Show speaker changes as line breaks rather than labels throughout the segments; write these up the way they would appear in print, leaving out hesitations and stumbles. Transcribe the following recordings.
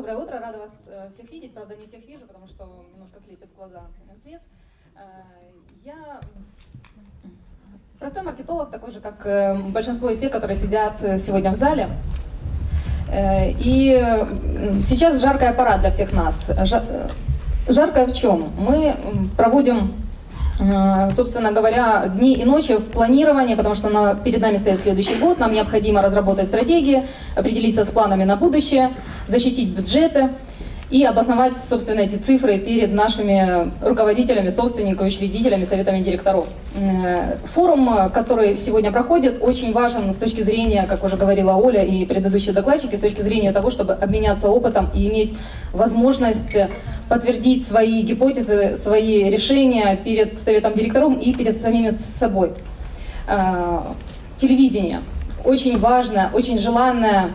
Доброе утро, рада вас всех видеть. Правда, не всех вижу, потому что немножко слепит глаза свет. Я простой маркетолог, такой же, как большинство из тех, которые сидят сегодня в зале. И сейчас жаркая пора для всех нас. Жаркая в чем? Мы проводим, собственно говоря, дни и ночи в планировании, потому что перед нами стоит следующий год, нам необходимо разработать стратегии, определиться с планами на будущее, защитить бюджеты и обосновать, собственно, эти цифры перед нашими руководителями, собственниками, учредителями, советами директоров. Форум, который сегодня проходит, очень важен с точки зрения, как уже говорила Оля и предыдущие докладчики, с точки зрения того, чтобы обменяться опытом и иметь возможность подтвердить свои гипотезы, свои решения перед советом директоров и перед самими собой. Телевидение. Очень важное, очень желанное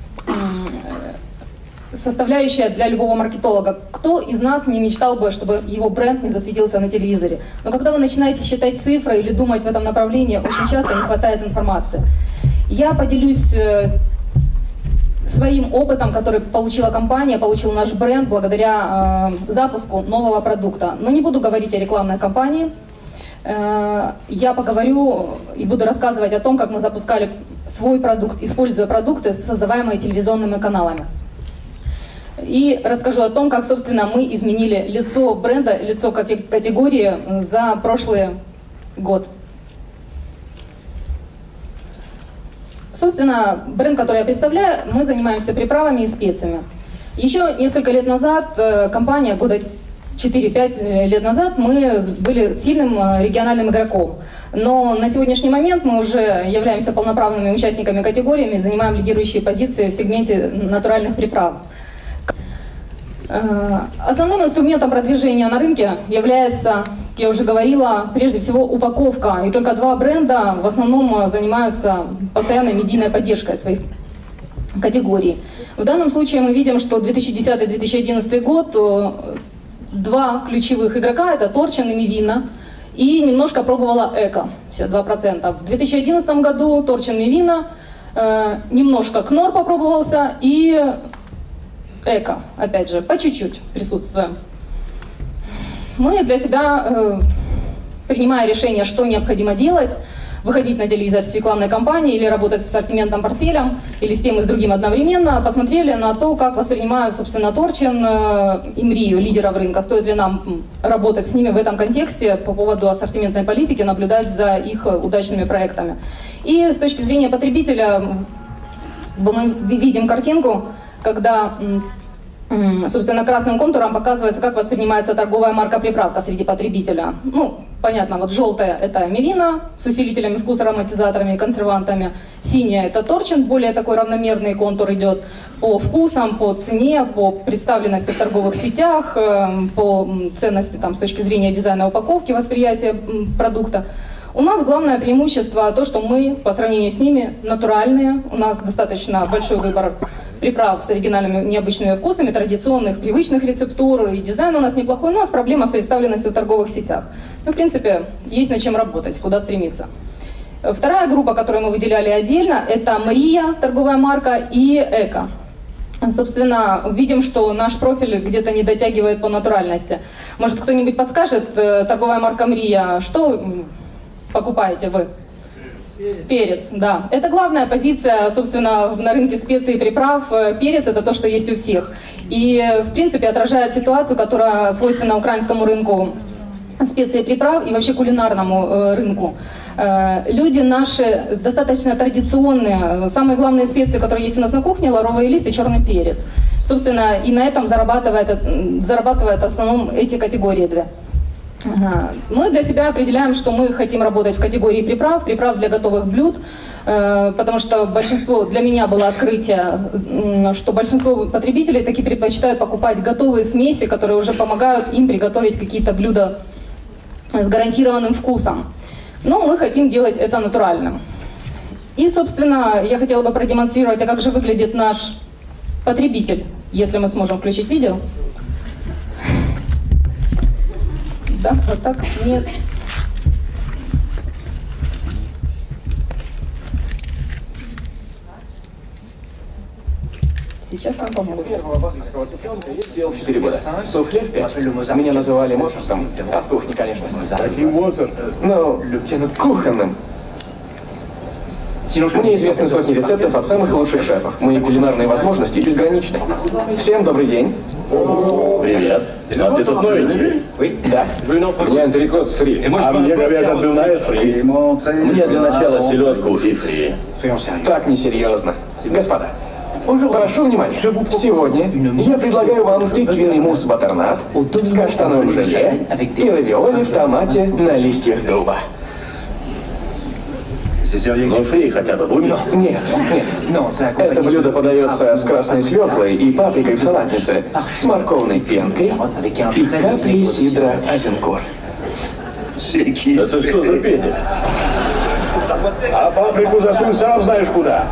составляющая для любого маркетолога. Кто из нас не мечтал бы, чтобы его бренд не засветился на телевизоре? Но когда вы начинаете считать цифры или думать в этом направлении, очень часто не хватает информации. Я поделюсь своим опытом, который получила компания, получил наш бренд благодаря запуску нового продукта. Но не буду говорить о рекламной кампании. Я поговорю и буду рассказывать о том, как мы запускали свой продукт, используя продукты, создаваемые телевизионными каналами. И расскажу о том, как, собственно, мы изменили лицо бренда, лицо категории за прошлый год. Собственно, бренд, который я представляю, мы занимаемся приправами и специями. Еще несколько лет назад, компания, года 4-5 лет назад, мы были сильным региональным игроком. Но на сегодняшний момент мы уже являемся полноправными участниками категории, занимаем лидирующие позиции в сегменте натуральных приправ. Основным инструментом продвижения на рынке является, как я уже говорила, прежде всего упаковка. И только два бренда в основном занимаются постоянной медийной поддержкой своих категорий. В данном случае мы видим, что 2010-2011 год два ключевых игрока, это Торчин и Мивина, и немножко пробовала Эко, 52%. В 2011 году Торчин, Мивина, немножко Кнор попробовался и Эко, опять же, по чуть-чуть присутствуем. Мы для себя, принимая решение, что необходимо делать, выходить на телевизор с рекламной кампанией или работать с ассортиментом, портфелем, или с тем и с другим одновременно, посмотрели на то, как воспринимают, собственно, Торчин и Мрию, лидеров рынка. Стоит ли нам работать с ними в этом контексте по поводу ассортиментной политики, наблюдать за их удачными проектами. И с точки зрения потребителя мы видим картинку, когда, собственно, красным контуром показывается, как воспринимается торговая марка приправка среди потребителя. Ну, понятно, вот желтая — это Мивина с усилителями вкуса, ароматизаторами и консервантами. Синяя — это Торчин, более такой равномерный контур идет по вкусам, по цене, по представленности в торговых сетях, по ценности там, с точки зрения дизайна упаковки, восприятия продукта. У нас главное преимущество то, что мы по сравнению с ними натуральные, у нас достаточно большой выбор приправ с оригинальными необычными вкусами, традиционных, привычных рецептур, и дизайн у нас неплохой, но у нас проблема с представленностью в торговых сетях. Ну, в принципе, есть над чем работать, куда стремиться. Вторая группа, которую мы выделяли отдельно, это Мрия, торговая марка, и Эко. Собственно, видим, что наш профиль где-то не дотягивает по натуральности. Может, кто-нибудь подскажет, торговая марка Мрия, что покупаете вы? Перец, да. Это главная позиция, собственно, на рынке специй и приправ. Перец — это то, что есть у всех. И, в принципе, отражает ситуацию, которая свойственна украинскому рынку специй и приправ и вообще кулинарному рынку. Люди наши достаточно традиционные. Самые главные специи, которые есть у нас на кухне — лавровый лист и черный перец. Собственно, и на этом зарабатывает в основном эти категории две. Мы для себя определяем, что мы хотим работать в категории приправ для готовых блюд, потому что для меня было открытие, что большинство потребителей таки предпочитают покупать готовые смеси, которые уже помогают им приготовить какие-то блюда с гарантированным вкусом. Но мы хотим делать это натуральным. И, собственно, я хотела бы продемонстрировать, а как же выглядит наш потребитель, если мы сможем включить видео. Да, вот так, нет. Сейчас нам помогут.
Первого баскского цыпленка я сделал в 4 года. Суфле в 5. Меня называли Моцартом. От кухни, конечно.
Каким Моцартом?
Ну, кухонным. Мне известны сотни рецептов от самых лучших шефов. Мои кулинарные возможности безграничны. Всем добрый день.
Привет. А ты тут новенький?
Да. Меня антрикот с фри.
А мне говяжья отбивная с фри. Мне для начала селедку и фри.
Так несерьезно. Господа, прошу внимания. Сегодня я предлагаю вам тыквенный мусс-баттернат с каштановым желе и равиоли в томате на листьях дуба.
Ну, фри хотя бы будет?
Нет, нет. Это блюдо подается с красной свеклой и паприкой в салатнице, с морковной пенкой и каплей сидра Азенкор.
Это что за педик? А паприку засунь сам знаешь куда.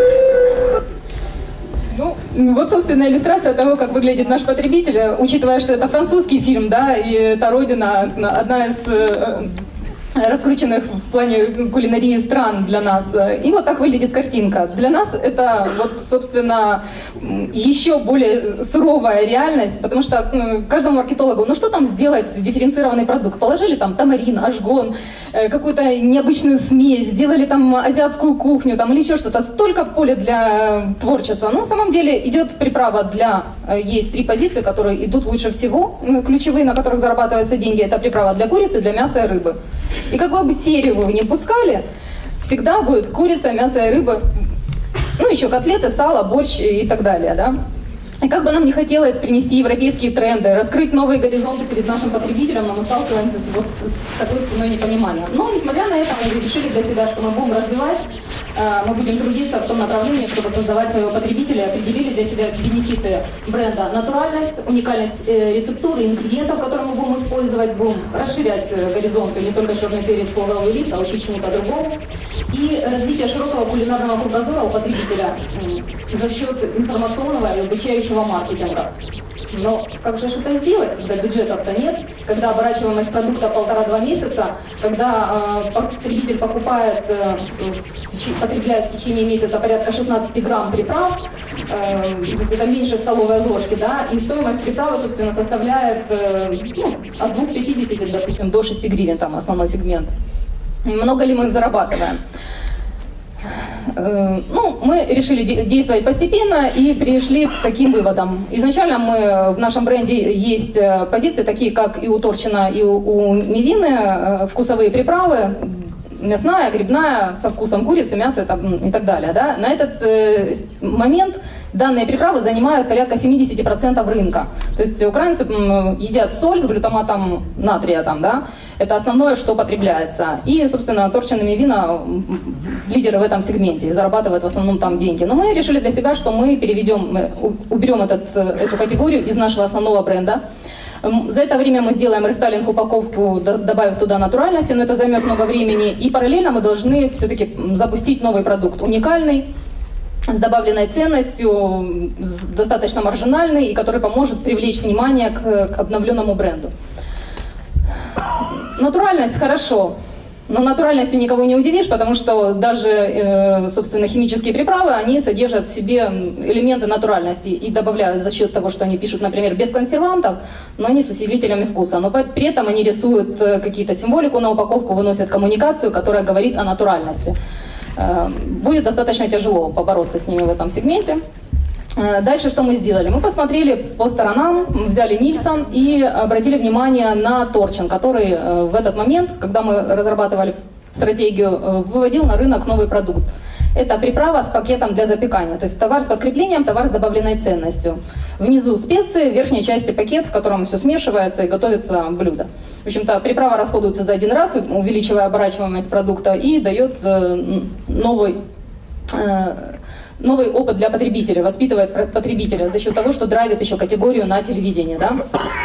Ну, вот, собственно, иллюстрация того, как выглядит наш потребитель, учитывая, что это французский фильм, да, и это родина, одна из раскрученных в плане кулинарии стран для нас. И вот так выглядит картинка. Для нас это, вот, собственно, еще более суровая реальность, потому что каждому маркетологу, ну что там сделать дифференцированный продукт? Положили там тамарин, ажгон, какую-то необычную смесь, сделали там азиатскую кухню там, или еще что-то. Столько поля для творчества. Но на самом деле идет приправа для... Есть 3 позиции, которые идут лучше всего. Ключевые, на которых зарабатываются деньги, это приправа для курицы, для мяса и рыбы. И какую бы серию вы ни пускали, всегда будет курица, мясо и рыба, ну еще котлеты, сало, борщ и так далее, да. И как бы нам не хотелось принести европейские тренды, раскрыть новые горизонты перед нашим потребителем, но мы сталкиваемся с такой стеной непонимания. Но, несмотря на это, мы решили для себя, что мы будем развивать, мы будем трудиться в том направлении, чтобы создавать своего потребителя, определили для себя бенефиты бренда: натуральность, уникальность рецептуры, ингредиентов, которые мы будем использовать, будем расширять горизонты, не только черный перец, лавровый лист, а учить чему-то другому, и развитие широкого кулинарного кругозора у потребителя за счет информационного и обучающего маркетинга. Но как же это сделать, когда бюджетов-то нет, когда оборачиваемость продукта 1,5-2 месяца, когда потребитель потребляет в течение месяца порядка 16 грамм приправ, то есть это меньше столовой ложки, да, и стоимость приправы, собственно, составляет от 2,50, допустим, до 6 гривен, там основной сегмент. Много ли мы зарабатываем? Ну, мы решили действовать постепенно и пришли к таким выводам. Изначально в нашем бренде есть позиции, такие как и у Торчина, и у Мивины, вкусовые приправы, мясная, грибная, со вкусом курицы, мяса и так далее. Да? На этот момент данные приправы занимают порядка 70% рынка. То есть украинцы едят соль с глютаматом натрия, там, да? Это основное, что потребляется. И, собственно, Торчин и Мивина лидеры в этом сегменте и зарабатывают в основном там деньги. Но мы решили для себя, что мы уберем эту категорию из нашего основного бренда. За это время мы сделаем рестайлинг упаковку, добавив туда натуральности, но это займет много времени. И параллельно мы должны все-таки запустить новый продукт, уникальный, с добавленной ценностью, достаточно маржинальный, и который поможет привлечь внимание к обновленному бренду. Натуральность хорошо. Но натуральностью никого не удивишь, потому что даже, собственно, химические приправы, они содержат в себе элементы натуральности и добавляют за счет того, что они пишут, например, без консервантов, но не с усилителями вкуса. Но при этом они рисуют какие-то символику на упаковку, выносят коммуникацию, которая говорит о натуральности. Будет достаточно тяжело побороться с ними в этом сегменте. Дальше что мы сделали? Мы посмотрели по сторонам, взяли Нильсон и обратили внимание на Торчин, который в этот момент, когда мы разрабатывали стратегию, выводил на рынок новый продукт. Это приправа с пакетом для запекания, то есть товар с подкреплением, товар с добавленной ценностью. Внизу специи, в верхней части пакет, в котором все смешивается и готовится блюдо. В общем-то, приправа расходуется за один раз, увеличивая оборачиваемость продукта, и дает новый опыт для потребителя, воспитывает потребителя за счет того, что драйвит еще категорию на телевидении. Да?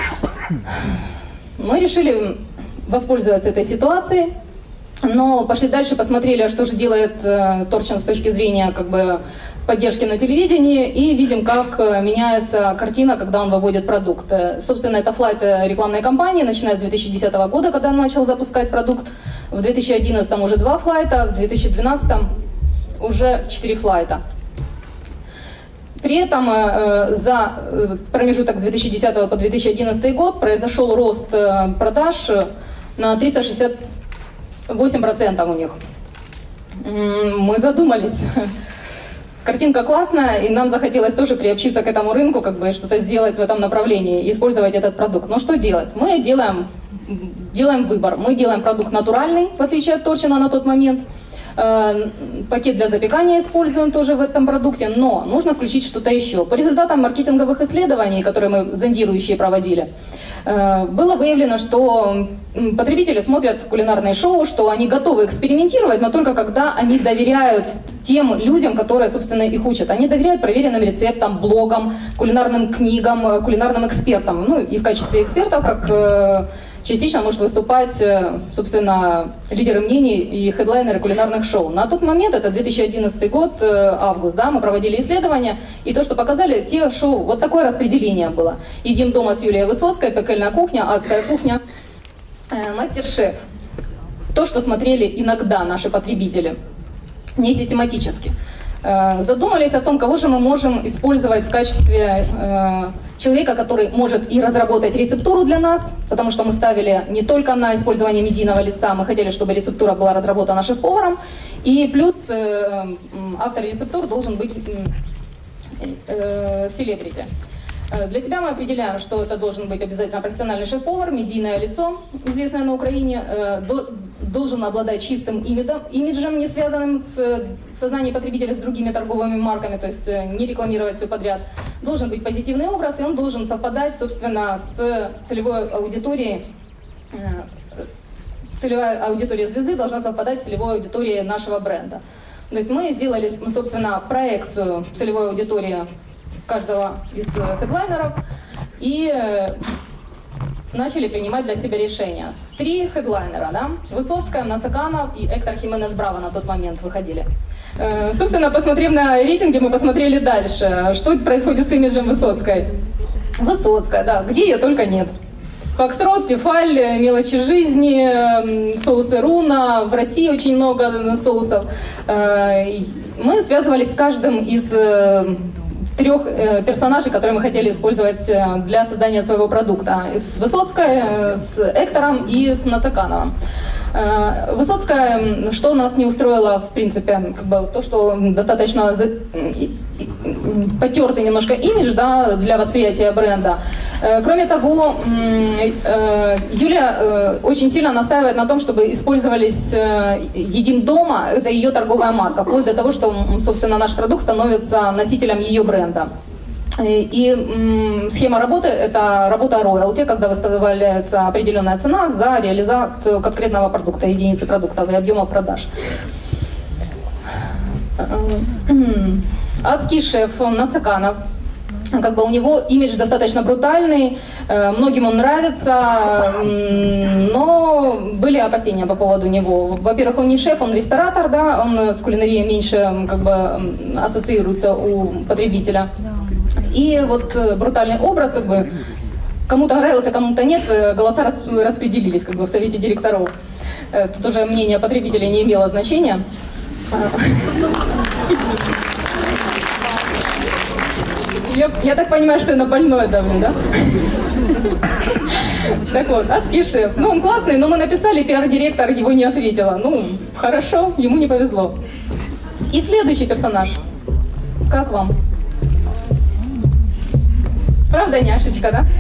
Мы решили воспользоваться этой ситуацией, но пошли дальше, посмотрели, что же делает Торчин с точки зрения поддержки на телевидении, и видим, как меняется картина, когда он выводит продукт. Собственно, это флайт рекламной кампании, начиная с 2010 года, когда он начал запускать продукт. В 2011 уже 2 флайта, в 2012 уже 4 флайта. При этом за промежуток с 2010 по 2011 год произошел рост продаж на 368% у них. Мы задумались. Картинка классная, и нам захотелось тоже приобщиться к этому рынку, как бы что-то сделать в этом направлении, использовать этот продукт. Но что делать? Мы делаем выбор. Мы делаем продукт натуральный, в отличие от Торчина на тот момент. Пакет для запекания используем тоже в этом продукте, но нужно включить что-то еще. По результатам маркетинговых исследований, которые мы зондирующие проводили, было выявлено, что потребители смотрят кулинарные шоу, что они готовы экспериментировать, но только когда они доверяют тем людям, которые, собственно, их учат. Они доверяют проверенным рецептам, блогам, кулинарным книгам, кулинарным экспертам. Ну и в качестве экспертов, как частично может выступать, собственно, лидеры мнений и хедлайнеры кулинарных шоу. На тот момент, это 2011 год, август, да, мы проводили исследования, и то, что показали, те шоу, вот такое распределение было. «Едим дома» с Юлией Высоцкой, «Пекельная кухня», «Адская кухня», «Мастер-шеф». То, что смотрели иногда наши потребители, не систематически. Задумались о том, кого же мы можем использовать в качестве человека, который может и разработать рецептуру для нас, потому что мы ставили не только на использование медийного лица, мы хотели, чтобы рецептура была разработана шеф-поваром, и плюс автор рецептур должен быть селебрити. Для себя мы определяем, что это должен быть обязательно профессиональный шеф-повар, медийное лицо, известное на Украине, должен обладать чистым имиджем, не связанным в сознании потребителя с другими торговыми марками, то есть не рекламировать все подряд. Должен быть позитивный образ, и он должен совпадать, собственно, с целевой аудиторией. Целевая аудитория звезды должна совпадать с целевой аудиторией нашего бренда. То есть мы сделали, собственно, проекцию целевой аудитории каждого из хедлайнеров и начали принимать для себя решения. 3 хедлайнера, да? Высоцкая, Нацаканов и Эктор Хименес Браво на тот момент выходили. Собственно, посмотрев на рейтинги, мы посмотрели дальше, что происходит с имиджем Высоцкой. Высоцкая, да, где ее только нет. Фокстрот, Тефаль, мелочи жизни, соусы Руна, в России очень много соусов. Мы связывались с каждым из 3 персонажей, которые мы хотели использовать для создания своего продукта. С Высоцкой, с Эктором и с Нацакановым. Высоцкая, что нас не устроило, в принципе, как бы то, что достаточно потертый немножко имидж, да, для восприятия бренда. Кроме того, Юля очень сильно настаивает на том, чтобы использовались «Едим дома», это ее торговая марка, вплоть до того, что, собственно, наш продукт становится носителем ее бренда. И схема работы – это работа роялти, когда выставляется определенная цена за реализацию конкретного продукта, единицы продуктов и объема продаж. Адский шеф Нацаканов. Как бы у него имидж достаточно брутальный, многим он нравится, но были опасения по поводу него. Во-первых, он не шеф, он ресторатор, да, он с кулинарией меньше как бы ассоциируется у потребителя. И вот брутальный образ, как бы, кому-то нравился, кому-то нет, голоса распределились как бы в совете директоров. Тут уже мнение потребителей не имело значения. Я так понимаю, что я на больное давлю, да? Так вот, адский шеф. Ну, он классный, но мы написали, пиар-директор его не ответила. Ну, хорошо, ему не повезло. И следующий персонаж. Как вам? Правда, няшечка, да?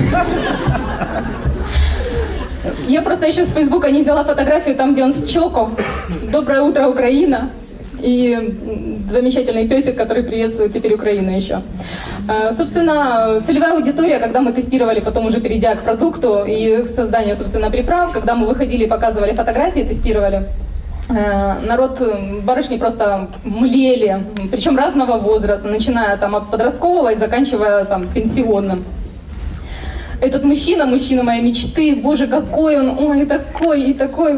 Я просто еще с Фейсбука не взяла фотографию там, где он с Чоко. «Доброе утро, Украина!» И замечательный песик, который приветствует теперь Украину еще. Собственно, целевая аудитория, когда мы тестировали, потом уже перейдя к продукту и к созданию, собственно, приправ, когда мы выходили, показывали фотографии, тестировали, народ, барышни просто млели, причем разного возраста, начиная там от подросткового и заканчивая там пенсионным. Этот мужчина моей мечты, боже, какой он, ой, такой и такой.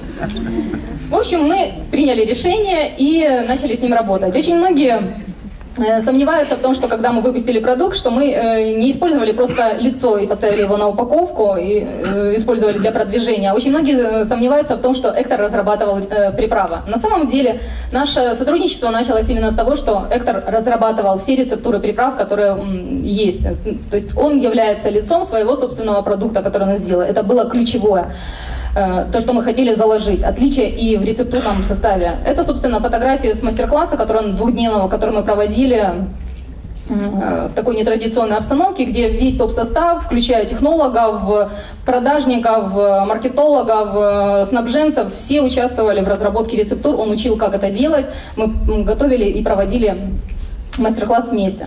В общем, мы приняли решение и начали с ним работать. Очень многие сомневаются в том, что когда мы выпустили продукт, что мы не использовали просто лицо и поставили его на упаковку и использовали для продвижения. Очень многие сомневаются в том, что Эктор разрабатывал приправы. На самом деле наше сотрудничество началось именно с того, что Эктор разрабатывал все рецептуры приправ, которые есть. То есть он является лицом своего собственного продукта, который он сделал. Это было ключевое. То, что мы хотели заложить, отличие и в рецептурном составе. Это, собственно, фотографии с мастер-класса, двухдневного, который мы проводили в такой нетрадиционной обстановке, где весь топ-состав, включая технологов, продажников, маркетологов, снабженцев, все участвовали в разработке рецептур, он учил, как это делать, мы готовили и проводили мастер-класс вместе.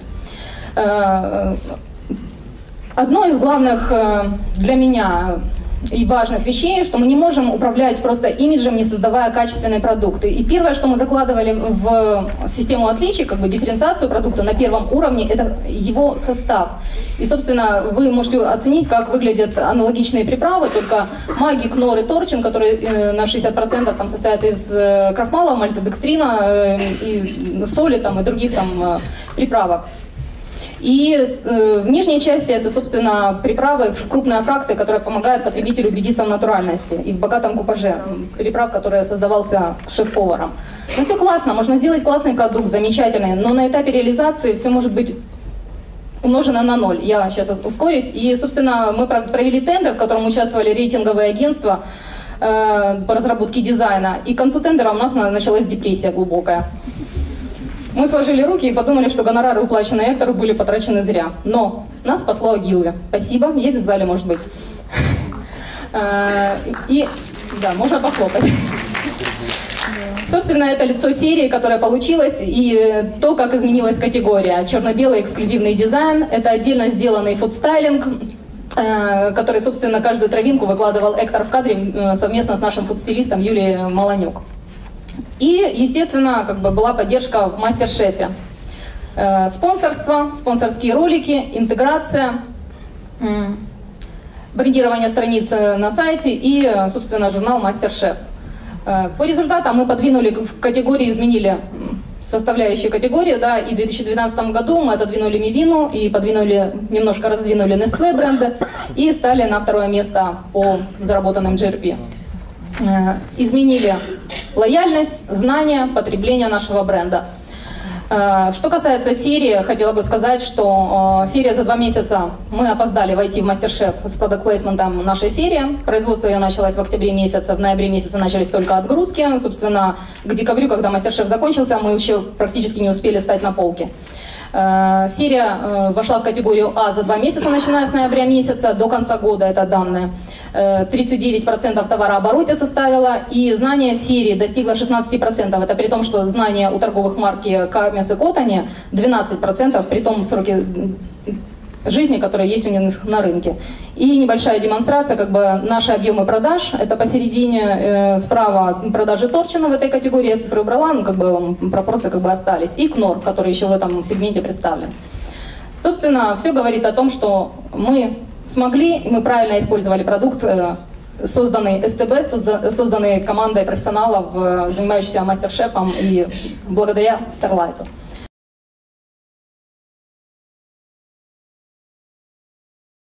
Одно из главных для меня и важных вещей, что мы не можем управлять просто имиджем, не создавая качественные продукты. И первое, что мы закладывали в систему отличий, как бы дифференциацию продукта на первом уровне, это его состав. И, собственно, вы можете оценить, как выглядят аналогичные приправы, только Маги, Кнор и Торчин, которые на 60% там состоят из крахмала, мальтодекстрина, и соли там, и других там приправок. И в нижней части это, собственно, приправы, крупная фракция, которая помогает потребителю убедиться в натуральности и в богатом купаже приправ, который создавался шеф-поваром. Ну все классно, можно сделать классный продукт, замечательный, но на этапе реализации все может быть умножено на 0. Я сейчас ускорюсь. И, собственно, мы провели тендер, в котором участвовали рейтинговые агентства по разработке дизайна. И к концу тендера у нас началась депрессия глубокая. Мы сложили руки и подумали, что гонорары, уплаченные Эктору, были потрачены зря. Но нас спасло Агилове. Спасибо, есть в зале, может быть. И, да, можно похлопать. Собственно, это лицо серии, которая получилась, и то, как изменилась категория. Черно-белый эксклюзивный дизайн, это отдельно сделанный фудстайлинг, который, собственно, каждую травинку выкладывал Эктор в кадре совместно с нашим фудстилистом Юлией Маланюк. И, естественно, как бы была поддержка в мастер-шефе. Спонсорство, спонсорские ролики, интеграция, брендирование страницы на сайте и, собственно, журнал «Мастер-шеф». По результатам мы подвинули в категории, изменили составляющие категории, да, и в 2012 году мы отодвинули Мивину и немножко раздвинули Nestlé бренды и стали на второе место по заработанным GRP. Изменили лояльность, знания, потребление нашего бренда. Что касается серии, хотела бы сказать, что серия за 2 месяца мы опоздали войти в мастер-шеф с продакт-плейсментом нашей серии. Производство ее началось в октябре месяце, в ноябре месяце начались только отгрузки. Собственно, к декабрю, когда мастер-шеф закончился, мы еще практически не успели стать на полке. Серия вошла в категорию А за 2 месяца, начиная с ноября месяца до конца года, это данные. 39% товарооборота составила, и знание серии достигло 16%. Это при том, что знание у торговых марки Камес и Котани 12%, при том сроке жизни, которые есть у них на рынке. И небольшая демонстрация, как бы наши объемы продаж, это посередине справа продажи Торчина в этой категории, я цифры убрала, но как бы пропорции как бы остались. И Кнор, который еще в этом сегменте представлен. Собственно, все говорит о том, что мы смогли, и мы правильно использовали продукт, созданный СТБ, созданный командой профессионалов, занимающихся мастер-шефом, и благодаря Starlight.